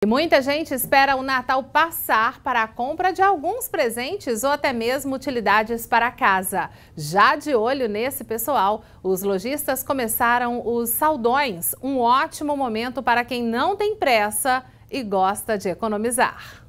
E muita gente espera o Natal passar para a compra de alguns presentes ou até mesmo utilidades para casa. Já de olho nesse pessoal, os lojistas começaram os saldões, um ótimo momento para quem não tem pressa e gosta de economizar.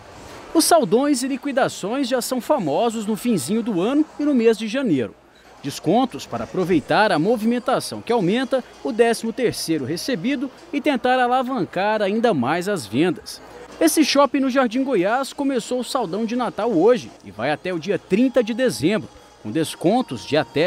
Os saldões e liquidações já são famosos no finzinho do ano e no mês de janeiro. Descontos para aproveitar a movimentação que aumenta o 13º recebido e tentar alavancar ainda mais as vendas. Esse shopping no Jardim Goiás começou o saldão de Natal hoje e vai até o dia 30 de dezembro, com descontos de até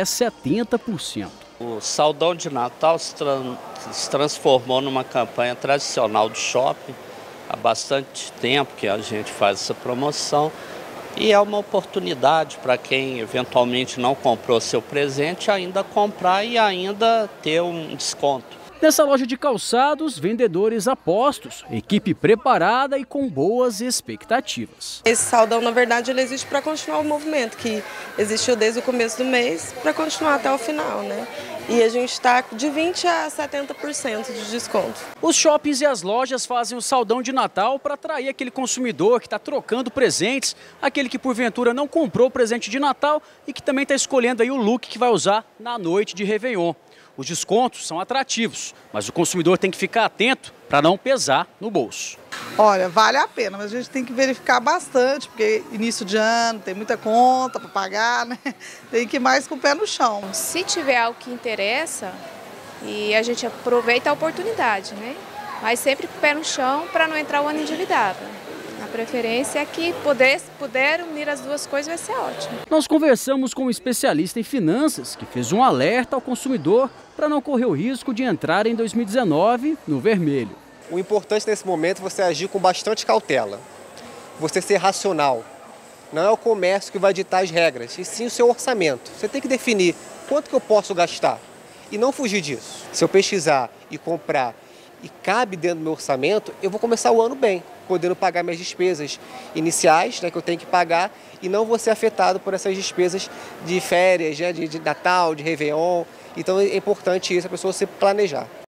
70%. O saldão de Natal se transformou numa campanha tradicional do shopping. Há bastante tempo que a gente faz essa promoção. E é uma oportunidade para quem eventualmente não comprou seu presente ainda comprar e ainda ter um desconto. Nessa loja de calçados, vendedores apostos, equipe preparada e com boas expectativas. Esse saldão, na verdade, ele existe para continuar o movimento que existiu desde o começo do mês para continuar até o final, né? E a gente está de 20% a 70% de desconto. Os shoppings e as lojas fazem o saldão de Natal para atrair aquele consumidor que está trocando presentes, aquele que porventura não comprou o presente de Natal e que também está escolhendo aí o look que vai usar na noite de Réveillon. Os descontos são atrativos, mas o consumidor tem que ficar atento para não pesar no bolso. Olha, vale a pena, mas a gente tem que verificar bastante, porque início de ano, tem muita conta para pagar, né? Tem que ir mais com o pé no chão. Se tiver algo que interessa, e a gente aproveita a oportunidade, né? Mas sempre com o pé no chão para não entrar o ano endividado. A preferência é que puder unir as duas coisas vai ser ótimo. Nós conversamos com um especialista em finanças que fez um alerta ao consumidor para não correr o risco de entrar em 2019 no vermelho. O importante nesse momento é você agir com bastante cautela, você ser racional. Não é o comércio que vai ditar as regras, e sim o seu orçamento. Você tem que definir quanto que eu posso gastar e não fugir disso. Se eu pesquisar e comprar e cabe dentro do meu orçamento, eu vou começar o ano bem, podendo pagar minhas despesas iniciais, né, que eu tenho que pagar, e não vou ser afetado por essas despesas de férias, né, de Natal, de Réveillon. Então é importante isso, a pessoa se planejar.